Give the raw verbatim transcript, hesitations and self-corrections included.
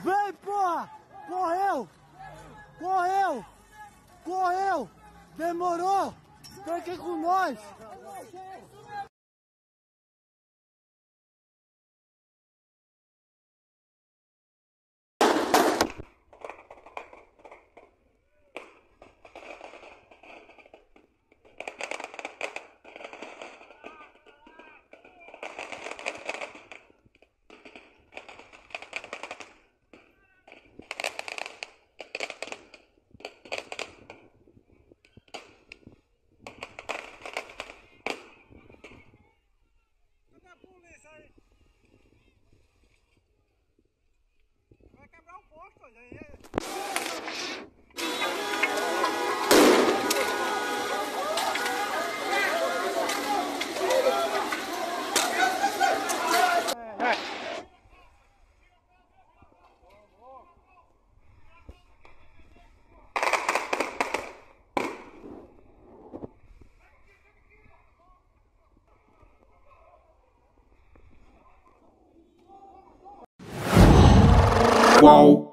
Vem, porra! Correu! Correu! Correu! Demorou! Vem aqui com nós! Vai quebrar o posto, olha aí. Qual?